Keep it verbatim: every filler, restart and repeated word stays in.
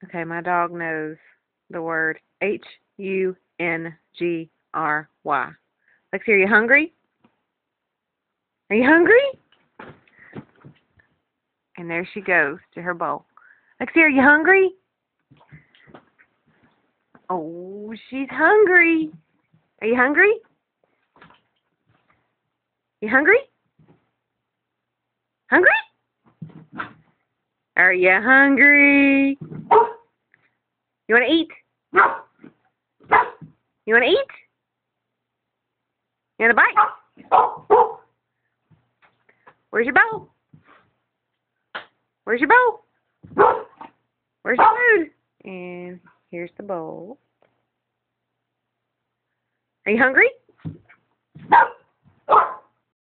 Okay, my dog knows the word H U N G R Y. Lexi, are you hungry? Are you hungry? And there she goes to her bowl. Lexi, are you hungry? Oh, she's hungry. Are you hungry? You hungry? Hungry? Are you hungry? You want to eat? You want to eat? You want a bite? Where's your bowl? Where's your bowl? Where's your food? And here's the bowl. Are you hungry?